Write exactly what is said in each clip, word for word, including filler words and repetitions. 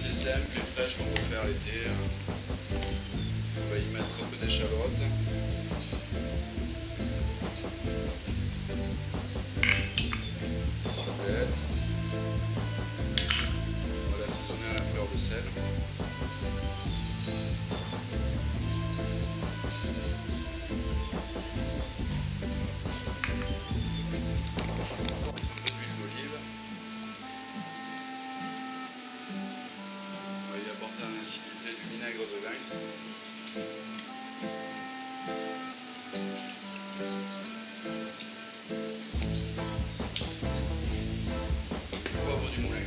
assez simple et fraîche qu'on peut faire l'été. On va y mettre un peu d'échalote. Ciboulette. On va l'assaisonner à la fleur de sel. L'acidité du vinaigre de vin. Poivre du moulin.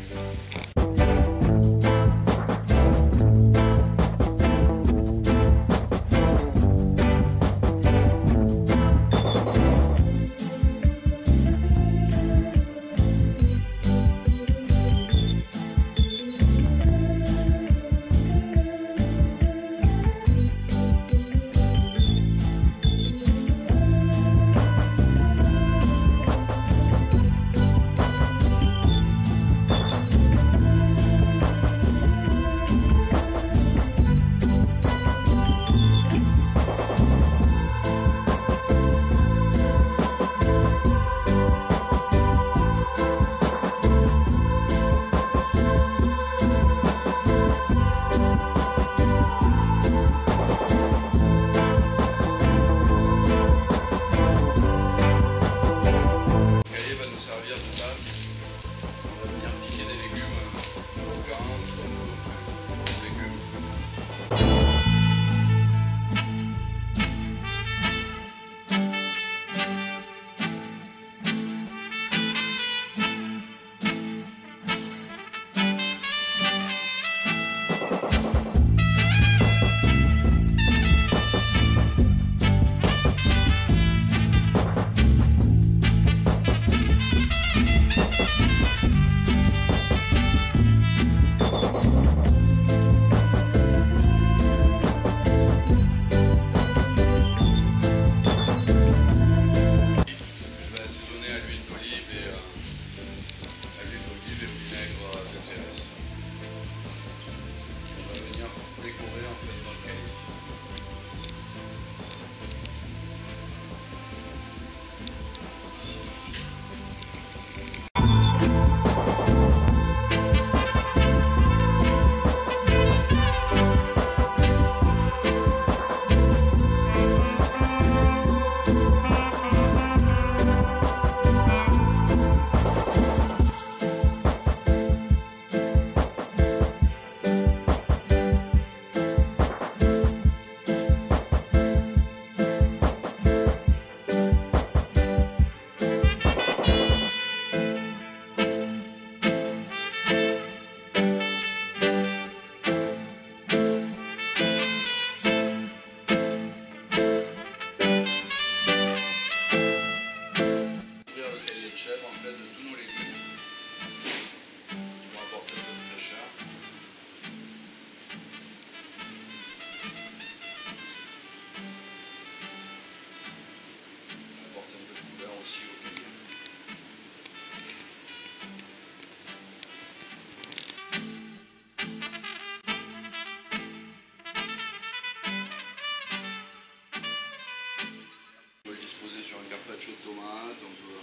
Sur un carpaccio de tomate, on peut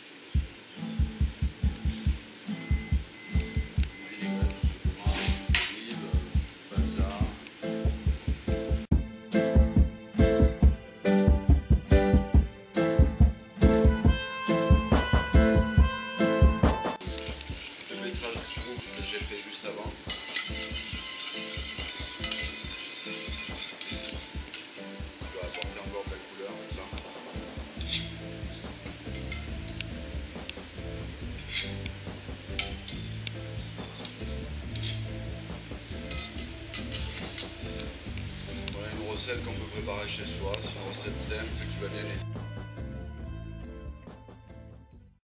une vinaigrette tout simplement, olive, balsa. Le betterave que j'ai fait juste avant. On va apporter encore de la couleur là. Voilà une recette qu'on peut préparer chez soi, c'est une recette simple qui va bien aider.